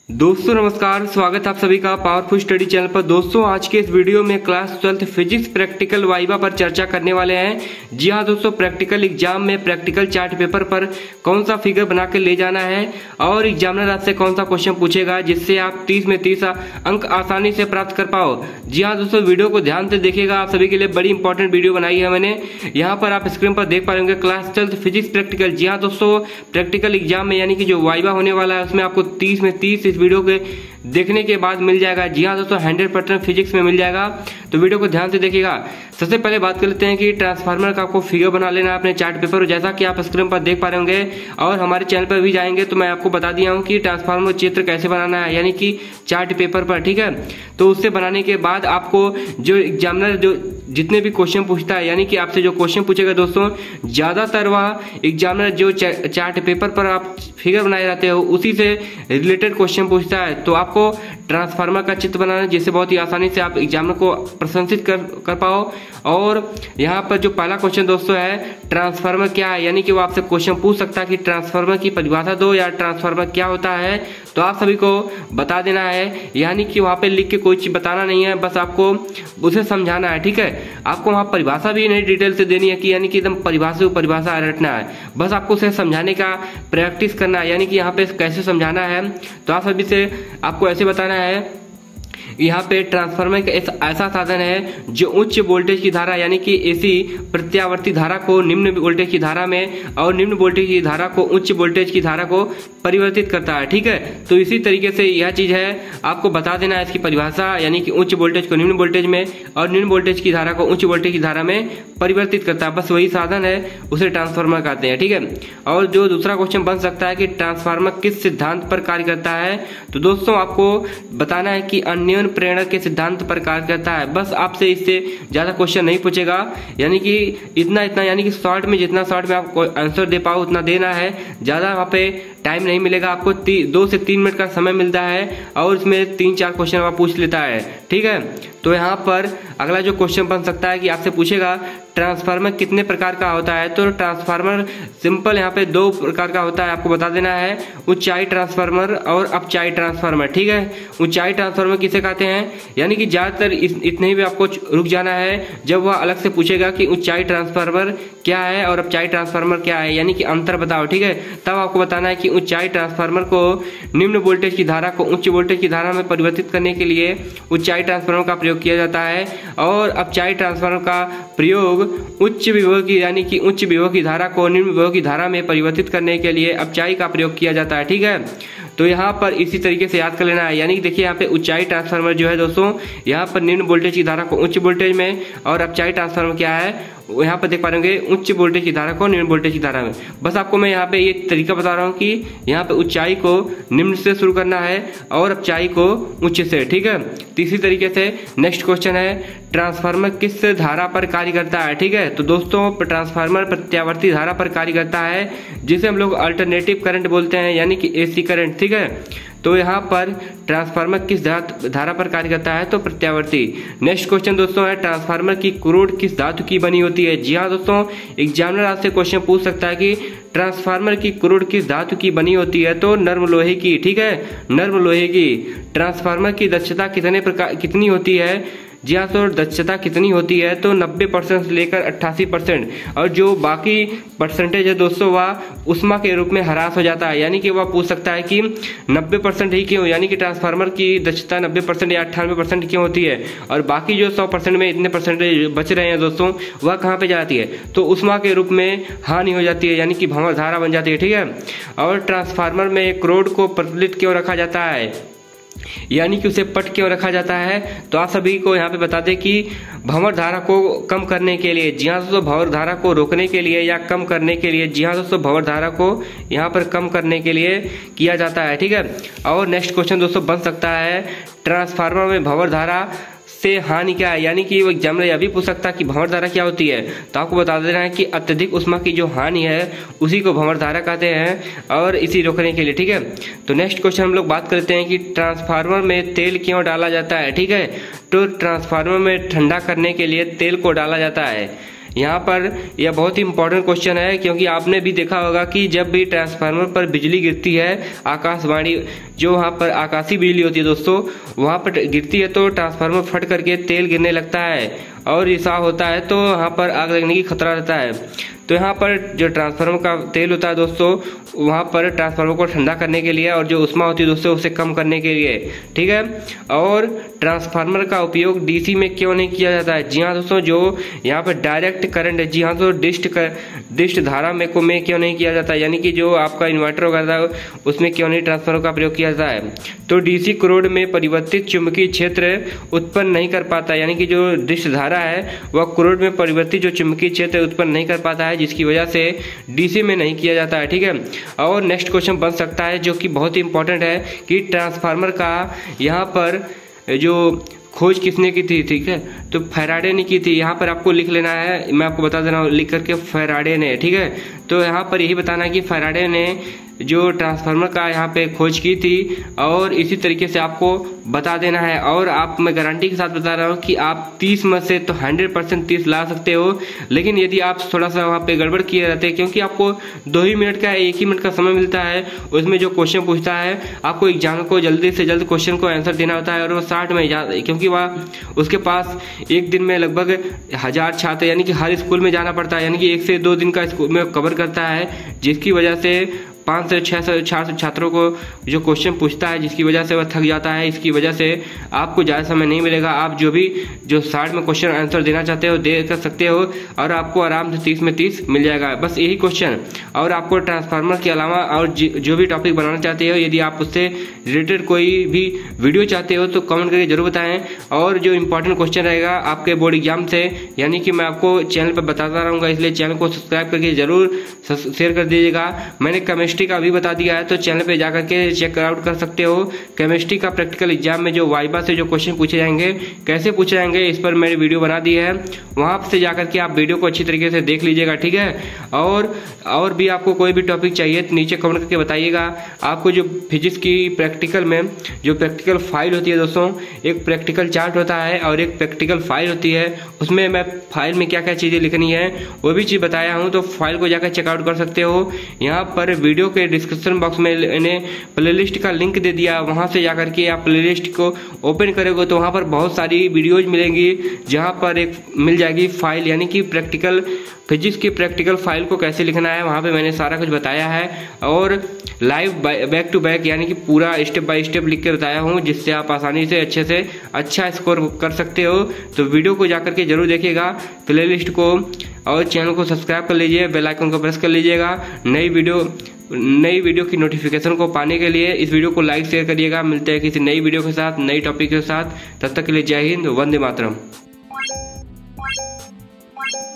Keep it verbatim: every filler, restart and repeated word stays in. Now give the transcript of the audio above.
दोस्तों नमस्कार, स्वागत है आप सभी का पावरफुल स्टडी चैनल पर। दोस्तों आज के इस वीडियो में class twelfth physics practical viva पर चर्चा करने वाले हैं। जी हाँ दोस्तों, प्रैक्टिकल एग्जाम में प्रैक्टिकल चार्ट पेपर पर कौन सा फिगर बना के ले जाना है और एग्जामिनर आपसे कौन सा क्वेश्चन पूछेगा जिससे आप तीस में तीस अंक आसानी से प्राप्त कर पाओ। जी हाँ दोस्तों, वीडियो को ध्यान से देखिएगा, आप सभी के लिए बड़ी इंपॉर्टेंट वीडियो बनाई है मैंने। यहाँ पर आप स्क्रीन पर देख पा रहे होंगे क्लास ट्वेल्थ फिजिक्स प्रैक्टिकल। जी हाँ दोस्तों, प्रैक्टिकल एग्जाम में यानी कि जो वाइवा होने वाला है उसमें आपको तीस में तीस वीडियो के देखने के बाद मिल जाएगा। जी हाँ दोस्तों, हंड्रेड परसेंट फिजिक्स में मिल जाएगा, तो वीडियो को ध्यान से देखिएगा। सबसे पहले बात कर लेते हैं कि ट्रांसफार्मर का आपको फिगर बना लेना है अपने चार्ट पेपर, जैसा कि आप स्क्रीन पर देख पा रहे होंगे। और हमारे चैनल पर भी जाएंगे तो मैं आपको बता दिया हूँ कि ट्रांसफार्मर चित्र कैसे बनाना है, यानी कि चार्ट पेपर पर, ठीक है। तो उससे बनाने के बाद आपको जो एग्जामिनर जो जितने भी क्वेश्चन पूछता है, यानी कि आपसे जो क्वेश्चन पूछेगा दोस्तों, ज्यादातर वह एग्जामिनर जो चार्ट पेपर पर आप फिगर बनाए रहते हो उसी से रिलेटेड क्वेश्चन पूछता है। तो आपको ट्रांसफार्मर का चित्र बनाना है जिससे बहुत ही आसानी से आप एग्जामिनर को प्रशंसित कर कर पाओ। और यहाँ पर जो पहला क्वेश्चन दोस्तों है, ट्रांसफार्मर क्या है, यानी कि वो आपसे क्वेश्चन पूछ सकता है कि ट्रांसफार्मर की परिभाषा दो या ट्रांसफार्मर क्या होता है। तो आप सभी को बता देना है, यानी कि वहाँ पे लिख के कोई चीज बताना नहीं है, बस आपको उसे समझाना है, ठीक है। आपको वहाँ परिभाषा भी नहीं डिटेल से देनी है कि यानी कि एकदम परिभाषा परिभाषा रटना है, बस आपको उसे समझाने का प्रैक्टिस करना है, यानी कि यहाँ पे कैसे समझाना है। तो आप सभी से आपको ऐसे बताना है, यहाँ पे ट्रांसफार्मर एक ऐसा साधन है जो उच्च वोल्टेज की धारा यानी कि एसी प्रत्यावर्ती धारा को निम्न वोल्टेज की धारा में और निम्न वोल्टेज की धारा को उच्च वोल्टेज की धारा को परिवर्तित करता है, ठीक है। तो इसी तरीके से यह चीज है, आपको बता देना है इसकी परिभाषा, यानी कि उच्च वोल्टेज को निम्न वोल्टेज में और निम्न वोल्टेज की धारा को उच्च वोल्टेज की धारा में परिवर्तित करता है, बस वही साधन है, उसे ट्रांसफार्मर कहते हैं, ठीक है। और जो दूसरा क्वेश्चन बन सकता है कि ट्रांसफार्मर किस सिद्धांत पर कार्य करता है, तो दोस्तों आपको बताना है कि अन्य प्रेरणा के सिद्धांत पर कार्य करता है। बस आपसे इससे ज्यादा क्वेश्चन नहीं पूछेगा, यानी कि इतना इतना यानी कि शॉर्ट में जितना शॉर्ट में आपको आंसर दे पाओ उतना देना है, ज्यादा वहाँ पे टाइम नहीं मिलेगा आपको। दो से तीन मिनट का समय मिलता है और इसमें तीन चार क्वेश्चन आप पूछ लेता है, ठीक है। तो यहाँ पर अगला जो क्वेश्चन बन सकता है कि आपसे पूछेगा ट्रांसफार्मर कितने प्रकार का होता है। तो ट्रांसफार्मर सिंपल यहाँ पे दो प्रकार का होता है, आपको बता देना है, ऊंचाई ट्रांसफार्मर और अपचाई ट्रांसफार्मर, ठीक है। ऊंचाई ट्रांसफार्मर किसे कहते हैं, यानी कि ज्यादातर इतने भी आपको रुक जाना है, जब वह अलग से पूछेगा कि ऊंचाई ट्रांसफार्मर क्या है और अपचाई ट्रांसफार्मर क्या है, यानी कि अंतर बताओ, ठीक है। तब आपको बताना है कि ऊंचाई ट्रांसफार्मर को निम्न वोल्टेज की धारा को उच्च वोल्टेज की धारा में परिवर्तित करने के लिए ऊंचाई ट्रांसफार्मर का प्रयोग किया जाता है, और अपचाई ट्रांसफार्मर का प्रयोग उच्च विभव की यानी कि उच्च विभव की धारा को निम्न विभव की धारा में परिवर्तित करने के लिए अपचाई का प्रयोग किया जाता है, ठीक है। तो यहाँ पर इसी तरीके से याद कर लेना है, यानी कि देखिए यहाँ पे ऊंचाई ट्रांसफार्मर जो है दोस्तों, यहाँ पर निम्न वोल्टेज की धारा को उच्च वोल्टेज में, और अपचाई ट्रांसफार्मर क्या है, यहाँ पर देख पा रहे होंगे उच्च वोल्टेज की धारा को निम्न वोल्टेज की धारा में। बस आपको मैं यहाँ पे ये तरीका बता रहा हूँ कि यहाँ पे ऊंचाई को निम्न से शुरू करना है और अपचाई को उच्च से, ठीक है। तीसरी तरीके से नेक्स्ट क्वेश्चन है, ट्रांसफार्मर किस धारा पर कार्य करता है, ठीक है। तो दोस्तों ट्रांसफार्मर प्रत्यावर्ती धारा पर कार्य करता है, जिसे हम लोग अल्टरनेटिव करंट बोलते हैं, यानी कि एसी करंट, ठीक है। तो यहाँ पर ट्रांसफार्मर किस धारा पर कार्य करता है, तो प्रत्यावर्ती। नेक्स्ट क्वेश्चन दोस्तों है, ट्रांसफार्मर की कुरोड किस धातु की बनी होती है। जी हाँ दोस्तों, एग्जामिनर आपसे क्वेश्चन पूछ सकता है कि ट्रांसफार्मर की कुरोड किस धातु की बनी होती है, तो नर्म लोहे की, ठीक है, नर्म लोहे की। ट्रांसफार्मर की दक्षता कितने प्रकार कितनी होती है, जी हाँ तो दक्षता कितनी होती है, तो नब्बे परसेंट से लेकर अट्ठासी परसेंट, और जो बाकी परसेंटेज है दोस्तों वह उष्मा के रूप में ह्रास हो जाता है, यानी कि वह पूछ सकता है कि नब्बे परसेंट ही क्यों, यानी कि ट्रांसफार्मर की दक्षता नब्बे परसेंट या अट्ठानवे परसेंट क्यों होती है, और बाकी जो सौ परसेंट में इतने परसेंटेज बच रहे हैं दोस्तों वह कहाँ पे जाती है, तो उष्मा के रूप में हानि हो जाती है, यानी कि भंवर धारा बन जाती है, ठीक है। और ट्रांसफार्मर में एक रोड को प्रज्वलित क्यों रखा जाता है, यानी कि उसे पट क्यों रखा जाता है, तो आप सभी को यहाँ पे बता दें कि भंवर धारा को कम करने के लिए, जी हाँ दोस्तों, भंवर धारा को रोकने के लिए या कम करने के लिए, जी हाँ दोस्तों, भंवर धारा को यहाँ पर कम करने के लिए किया जाता है, ठीक है। और नेक्स्ट क्वेश्चन दोस्तों बन सकता है, ट्रांसफार्मर में भंवर धारा से हानि क्या है, यानी कि वो एग्जामिनर यह भी पूछ सकता है कि भंवर धारा क्या होती है, तो आपको बता देना है कि अत्यधिक उष्मा की जो हानि है उसी को भंवर धारा कहते हैं, और इसी रोकने के लिए, ठीक है। तो नेक्स्ट क्वेश्चन हम लोग बात करते हैं कि ट्रांसफार्मर में तेल क्यों डाला जाता है, ठीक है। तो ट्रांसफार्मर में ठंडा करने के लिए तेल को डाला जाता है, यहाँ पर यह बहुत ही इंपॉर्टेंट क्वेश्चन है, क्योंकि आपने भी देखा होगा कि जब भी ट्रांसफार्मर पर बिजली गिरती है, आकाशवाणी जो वहाँ पर आकाशीय बिजली होती है दोस्तों, वहाँ पर गिरती है तो ट्रांसफार्मर फट करके तेल गिरने लगता है और ऐसा होता है तो यहाँ पर आग लगने की खतरा रहता है। तो यहाँ पर जो ट्रांसफार्मर का तेल होता है दोस्तों, वहाँ पर ट्रांसफार्मर को ठंडा करने के लिए और जो उष्मा होती है दोस्तों उसे कम करने के लिए, ठीक है। और ट्रांसफार्मर का उपयोग डीसी में क्यों नहीं किया जाता है? जी हाँ दोस्तों, जो यहाँ पर डायरेक्ट करंट है, जी हाँ तो डिस्ट कर डिस्ट धारा में को में क्यों नहीं किया जाता है, यानी कि जो आपका इन्वर्टर वगैरह है उसमें क्यों नहीं ट्रांसफार्मर का प्रयोग किया जाता है? तो डीसी क्रोड में परिवर्तित चुंबकीय क्षेत्र उत्पन्न नहीं कर पाता, यानी कि जो डिस्ट धारा है वह क्रोड में परिवर्तित जो चुंबकीय क्षेत्र उत्पन्न नहीं कर पाता है, जिसकी वजह से डीसी में नहीं किया जाता है, ठीक है। और नेक्स्ट क्वेश्चन बन सकता है जो कि बहुत ही इंपॉर्टेंट है कि ट्रांसफार्मर का यहाँ पर जो खोज किसने की थी, ठीक है। तो फैराडे ने की थी, यहाँ पर आपको लिख लेना है, मैं आपको बता दे रहा हूँ लिख करके फैराडे ने, ठीक है। तो यहाँ पर यही बताना है कि फैराडे ने जो ट्रांसफार्मर का यहाँ पे खोज की थी, और इसी तरीके से आपको बता देना है। और आप मैं गारंटी के साथ बता रहा हूँ कि आप तीस में से तो हंड्रेड परसेंट तीस ला सकते हो, लेकिन यदि आप थोड़ा सा वहाँ पे गड़बड़ किए रहते हैं, क्योंकि आपको दो ही मिनट का एक ही मिनट का समय मिलता है, उसमें जो क्वेश्चन पूछता है आपको एग्जाम को जल्दी से जल्द क्वेश्चन को आंसर देना होता है, और वो साठ में जा, क्योंकि वह उसके पास एक दिन में लगभग हजार छात्र, यानी कि हर स्कूल में जाना पड़ता है, यानी कि एक से दो दिन का स्कूल में कवर करता है, जिसकी वजह से पाँच से छः सौ चार सौ छात्रों को जो क्वेश्चन पूछता है, जिसकी वजह से वह थक जाता है। इसकी वजह से आपको ज़्यादा समय नहीं मिलेगा, आप जो भी जो साठ में क्वेश्चन आंसर देना चाहते हो दे कर सकते हो, और आपको आराम से तीस में तीस मिल जाएगा, बस यही क्वेश्चन। और आपको ट्रांसफार्मर के अलावा और जो भी टॉपिक बनाना चाहते हो, यदि आप उससे रिलेटेड कोई भी वीडियो चाहते हो तो कमेंट करके जरूर बताएं। और जो इंपॉर्टेंट क्वेश्चन रहेगा आपके बोर्ड एग्जाम से, यानी कि मैं आपको चैनल पर बताता रहूँगा, इसलिए चैनल को सब्सक्राइब करके जरूर शेयर कर दीजिएगा। मैंने केमिस्ट्री का भी बता दिया है, तो चैनल पे जाकर के चेक आउट कर सकते हो। केमिस्ट्री का प्रैक्टिकल एग्जाम में जो वाइबा से जो क्वेश्चन पूछे जाएंगे, कैसे पूछे जाएंगे, इस पर मैंने वीडियो बना दी है, वहां से जाकर के आप वीडियो को अच्छी तरीके से देख लीजिएगा, ठीक है। और और भी आपको कोई भी टॉपिक चाहिए तो नीचे कमेंट करके बताइएगा। आपको जो फिजिक्स की प्रैक्टिकल में जो प्रैक्टिकल फाइल होती है दोस्तों, एक प्रैक्टिकल चार्ट होता है और एक प्रैक्टिकल फाइल होती है, उसमें मैं फाइल में क्या क्या चीजें लिखनी है वो भी चीज बताया हूँ, तो फाइल को जाकर चेकआउट कर सकते हो। यहाँ पर वीडियो के डिस्क्रिप्शन बॉक्स में मैंने प्लेलिस्ट का लिंक दे दिया, वहां से जाकर के आप प्लेलिस्ट को ओपन करोगे तो वहां पर बहुत सारी वीडियोज मिलेंगी, जहां पर एक मिल जाएगी फाइल, यानी कि प्रैक्टिकल फिजिक्स की प्रैक्टिकल फाइल को कैसे लिखना है, वहां पे मैंने सारा कुछ बताया है। और लाइव बैक टू बैक, यानी कि पूरा स्टेप बाय स्टेप लिख के बताया हूँ, जिससे आप आसानी से अच्छे से अच्छा स्कोर कर सकते हो। तो वीडियो को जाकर के जरूर देखिएगा, प्लेलिस्ट को, और चैनल को सब्सक्राइब कर लीजिए, बेल आइकन को प्रेस कर लीजिएगा। नई वीडियो नई वीडियो की नोटिफिकेशन को पाने के लिए इस वीडियो को लाइक शेयर करिएगा। मिलते हैं किसी नई वीडियो के साथ, नई टॉपिक के साथ, तब तक के लिए जय हिंद, वंदे मातरम।